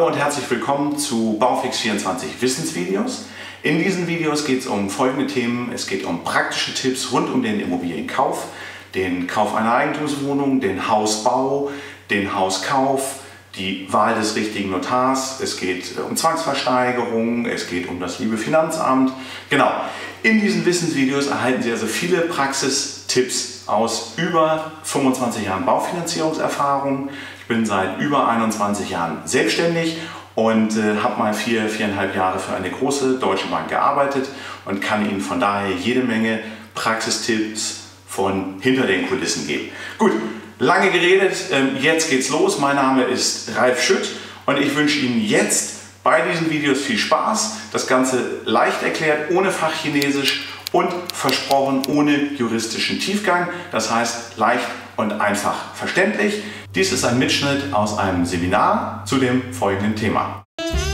Hallo und herzlich willkommen zu Baufix24 Wissensvideos. In diesen Videos geht es um folgende Themen. Es geht um praktische Tipps rund um den Immobilienkauf, den Kauf einer Eigentumswohnung, den Hausbau, den Hauskauf, die Wahl des richtigen Notars. Es geht um Zwangsversteigerung, es geht um das liebe Finanzamt. Genau, in diesen Wissensvideos erhalten Sie also viele Praxistipps aus über 25 Jahren Baufinanzierungserfahrung. Ich bin seit über 21 Jahren selbstständig und habe mal 4,5 Jahre für eine große deutsche Bank gearbeitet und kann Ihnen von daher jede Menge Praxistipps von hinter den Kulissen geben. Gut, lange geredet, jetzt geht's los. Mein Name ist Ralf Schütt und ich wünsche Ihnen jetzt bei diesen Videos viel Spaß. Das Ganze leicht erklärt, ohne Fachchinesisch und versprochen ohne juristischen Tiefgang. Das heißt leicht und einfach verständlich. Dies ist ein Mitschnitt aus einem Seminar zu dem folgenden Thema.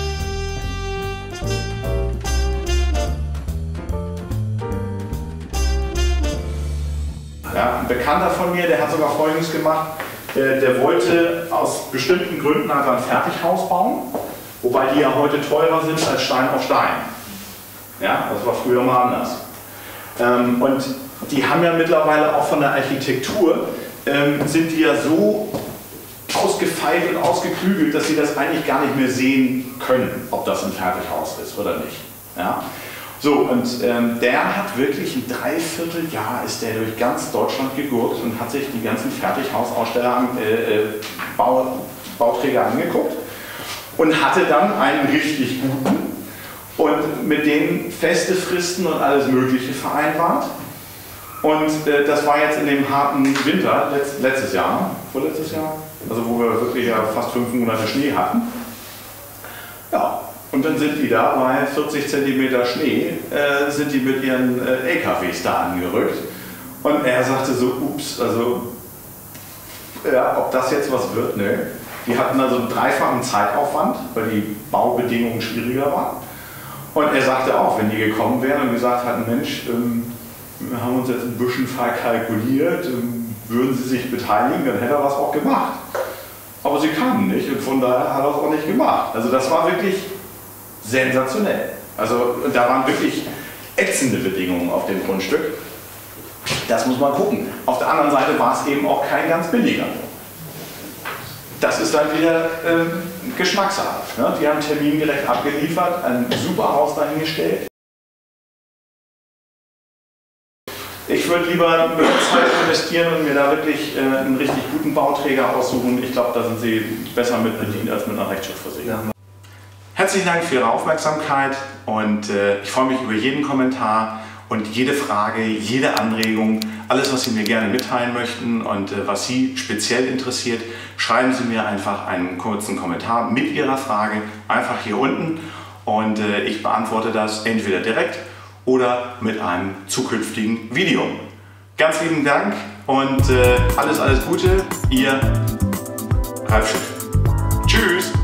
Ja, ein Bekannter von mir, der hat sogar Folgendes gemacht. Der wollte aus bestimmten Gründen einfach ein Fertighaus bauen, wobei die ja heute teurer sind als Stein auf Stein. Ja, das war früher mal anders. Und die haben ja mittlerweile auch von der Architektur, sind die ja so ausgefeilt und ausgeklügelt, dass sie das eigentlich gar nicht mehr sehen können, ob das ein Fertighaus ist oder nicht. Ja? So, und der hat wirklich ein Dreivierteljahr ist der durch ganz Deutschland gegurkt und hat sich die ganzen Fertighausaussteller, Bauträger angeguckt und hatte dann einen richtig guten und mit denen feste Fristen und alles Mögliche vereinbart. Und das war jetzt in dem harten Winter, letztes Jahr, vorletztes Jahr, also wo wir wirklich ja fast 5 Monate Schnee hatten. Ja, und dann sind die da bei 40 cm Schnee, sind die mit ihren LKWs da angerückt. Und er sagte so, ups, also ja, ob das jetzt was wird, ne? Die hatten also einen dreifachen Zeitaufwand, weil die Baubedingungen schwieriger waren. Und er sagte auch, wenn die gekommen wären und gesagt hatten, Mensch, wir haben uns jetzt ein bisschen verkalkuliert, würden Sie sich beteiligen, dann hätte er das auch gemacht. Aber sie kamen nicht und von daher hat er es auch nicht gemacht. Also das war wirklich sensationell. Also da waren wirklich ätzende Bedingungen auf dem Grundstück. Das muss man gucken. Auf der anderen Seite war es eben auch kein ganz billiger. Das ist dann wieder Geschmackssache. Ne? Die haben termingerecht abgeliefert, ein super Haus dahingestellt. Ich würde lieber mehr Zeit investieren und mir da wirklich einen richtig guten Bauträger aussuchen. Ich glaube, da sind Sie besser mit bedient als mit einer Rechtsschutzversicherung. Herzlichen Dank für Ihre Aufmerksamkeit und ich freue mich über jeden Kommentar und jede Frage, jede Anregung, alles, was Sie mir gerne mitteilen möchten und was Sie speziell interessiert, schreiben Sie mir einfach einen kurzen Kommentar mit Ihrer Frage einfach hier unten und ich beantworte das entweder direkt oder mit einem zukünftigen Video. Ganz lieben Dank und alles Gute, Ihr Ralf Schütt. Tschüss!